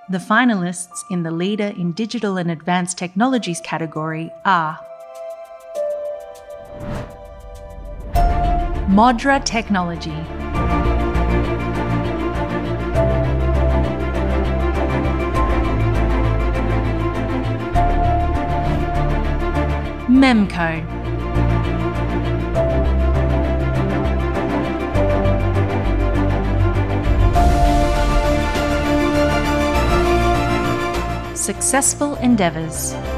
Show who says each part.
Speaker 1: The finalists in the Leader in Digital and Advanced Technologies category are Modra Technology, MEMKO, Successful Endeavours.